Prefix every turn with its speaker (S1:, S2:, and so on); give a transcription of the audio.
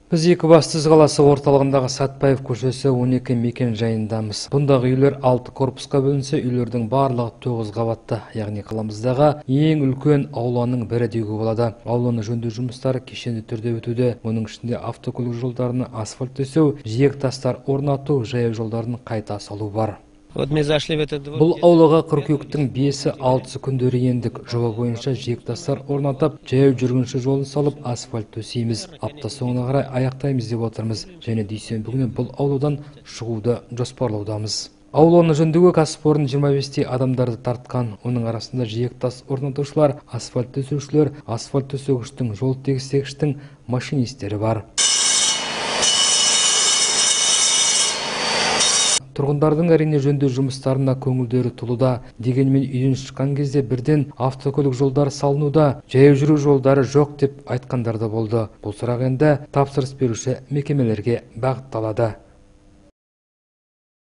S1: Біз Екібастұз қаласы орталығындағы Сатпаев көшесі 12 мекен жайындамыз. Бұндағы үйлер 6 корпусқа бөлінсе, үйлердің барлығы 9 қабатты, яғни қаламыздағы ең үлкен ауланың бірі деуге болады. Ауланы жөндеу жұмыстары кешенді түрде өтуде. Оның ішінде автокөлік жолдарына асфальт төсеу, жиек тастар орнату, жаяу жолдарын қайта салу бар. Бұл аулаға қыркүйектің 5-6 күндері ендік. Жоба бойынша жиек тастар орнатып, жаяу жүргінші жолын салып, асфальт төсейміз. Апта соңына қарай аяқтаймыз деп отырмыз. Және дүйсенбі күні бұл ауладан шығуды жоспарлаудамыз. Ауланы жөндеуге кәсіпорын 25 адамдарды тартқан. Оның арасында жиек тас орнатушылар, асфальт төсеушілер, асфальт төсегіштің, жол тегістегіштің машинистері бар. Тұрғындардың әрине жөндеу жұмыстарына көңілдері толуда. Дегенмен үйден шыққан кезде бірден автокөлік жолдары салынуда, жаяу жүру жолдары жоқ деп айтқандар да болды. Бұл сұрақ енді тапсырыс беруші мекемелерге бағытталады.